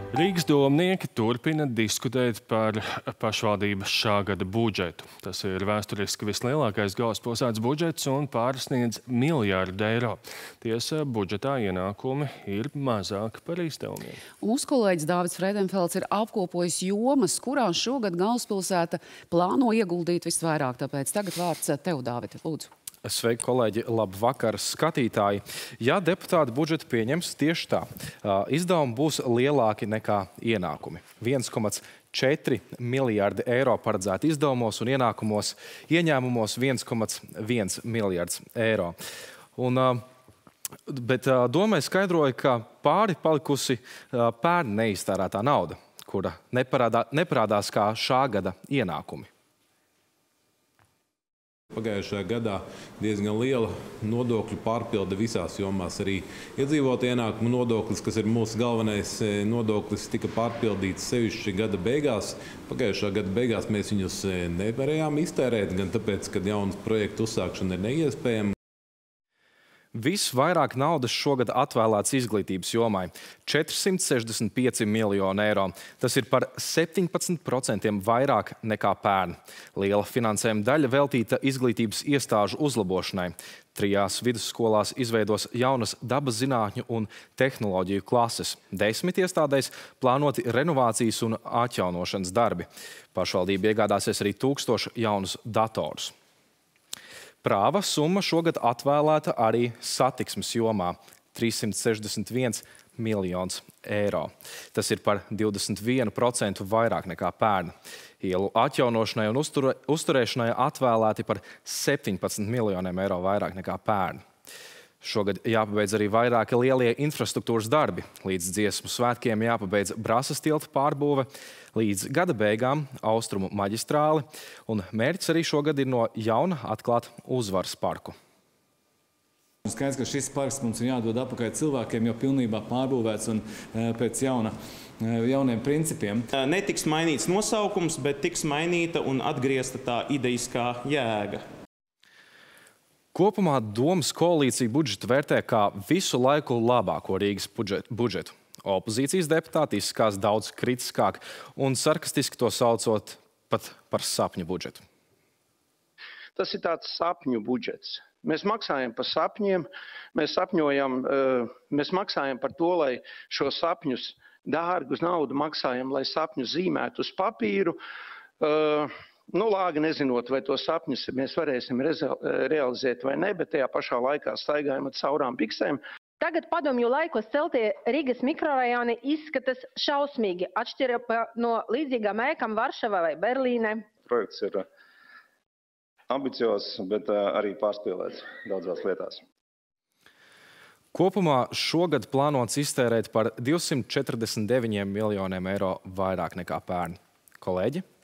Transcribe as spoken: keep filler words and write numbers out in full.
Rīgas domnieki turpina diskutēt par pašvaldības šā gada budžetu. Tas ir vēsturiski vislielākais galvaspilsētas budžets un pārsniedz miljārdu eiro. Tiesa, budžetā ienākumi ir mazāki par izdevumiem. Mūsu kolēģis Dāvids Friedenfelds ir apkopojis jomas, kurās šogad galvaspilsēta plāno ieguldīt visvairāk. Tāpēc tagad vārds tev, Dāvid, lūdzu. Sveiki, kolēģi! Labvakar, skatītāji! Ja deputāti budžetu pieņems, tieši tā. Izdevumi būs lielāki nekā ienākumi. viens komats četri miljārdi eiro paredzēti izdevumos un ienākumos, ieņēmumos viens komats viens miljards eiro. Un, bet domai skaidroja, ka pāri palikusi pērn neiztērētā nauda, kura neparādā, neparādās kā šā gada ienākumi. Pagājušajā gadā diezgan liela nodokļu pārpilde visās jomās. Arī iedzīvotāju ienākumu nodoklis, kas ir mūsu galvenais nodoklis, tika pārpildīts sevišķi gada beigās. Pagājušā gada beigās mēs viņus nevarējām iztērēt, gan tāpēc, ka jaunas projektu uzsākšana ir neiespējama. Visvairāk naudas šogad atvēlēts izglītības jomai – četrsimt sešdesmit pieci miljoni eiro. Tas ir par septiņpadsmit procentiem vairāk nekā pērn. Liela finansējuma daļa veltīta izglītības iestāžu uzlabošanai. Trijās vidusskolās izveidos jaunas dabas zinātņu un tehnoloģiju klases. Desmit iestādēs plānoti renovācijas un atjaunošanas darbi. Pašvaldība iegādāsies arī tūkstošu jaunus datorus. Prāva summa šogad atvēlēta arī satiksmes jomā – trīssimt sešdesmit viens miljons eiro. Tas ir par divdesmit vienu procentu vairāk nekā pērn. Ielu atjaunošanai un uzturē, uzturēšanai atvēlēti par septiņpadsmit miljoniem eiro vairāk nekā pērn. Šogad jāpabeidz arī vairāki lielie infrastruktūras darbi. Līdz dziesmu svētkiem jāpabeidz Brasas tilta pārbūve, līdz gada beigām Austrumu maģistrāli, un mērķis arī šogad ir no jauna atklāt Uzvaras parku. Skaidrs, ka šis parks mums ir jādod atpakaļ cilvēkiem, jau pilnībā pārbūvēts un pēc jauna, jauniem principiem. Netiks mainīts nosaukums, bet tiks mainīta un atgriezta tā idejiskā jēga. Kopumā Domas koalīcija budžetu vērtē kā visu laiku labāko Rīgas budžetu. Opozīcijas deputāti izskās daudz kritiskāk un sarkastiski to saucot pat par sapņu budžetu. Tas ir tāds sapņu budžets. Mēs maksājam par sapņiem, mēs sapņojam, mēs maksājam par to, lai šo sapņus dārgus naudu maksājam, lai sapņus zīmētu uz papīru. Nu, lāgi nezinot, vai to sapņus mēs varēsim realizēt vai ne, bet tajā pašā laikā staigājam ar caurām biksēm. Tagad padomju laikos celtie Rīgas mikrorajoni izskatas šausmīgi, atšķirībā no līdzīgām ēkām Varšavā vai Berlīnē. Projekts ir ambiciozs, bet arī pārspīlēts daudzās lietās. Kopumā šogad plānots iztērēt par divsimt četrdesmit deviņiem miljoniem eiro vairāk nekā pērn. Kolēģi?